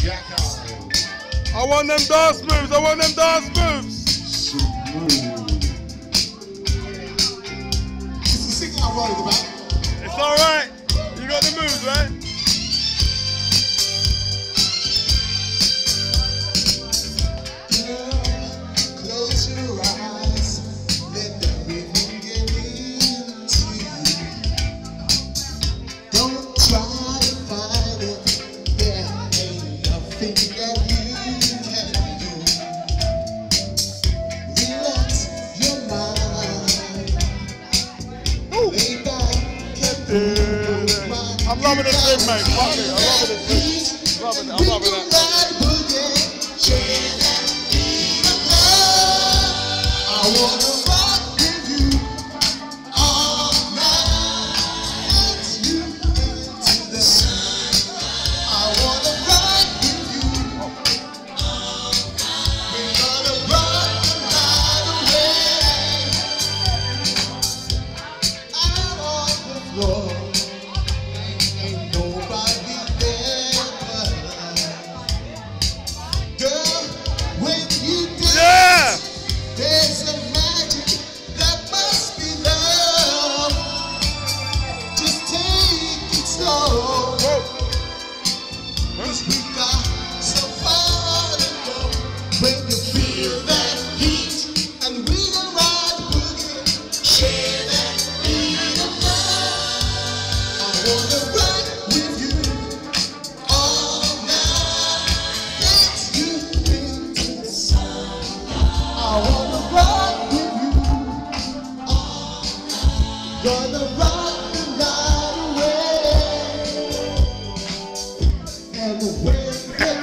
I want them dance moves. I want them dance moves. It's the singing I'm worried about. It's all right. You got the moves, right? Close your eyes, let the rhythm get into you. Don't try to find it, there ain't nothing that you can do. Relax your mind, lay back and move your mind. I'm loving this thing, mate. Fuck it. I'm loving this thing. Loving it. I'm loving it. I wanna rock with you all night. You into the sun. I wanna rock with you all night. We're gonna rock the night away. Out on the floor, ain't nobody there but us. Girl, when you dance, Yeah. there's a magic that must be love. Just take it slow. Cause we got so far to go. When you feel that heat and we can ride the boogie, share that beat of love. I wanna ride with you all night. Dance you into the sun. I wanna rock with you all night. Gonna rock the night away. And when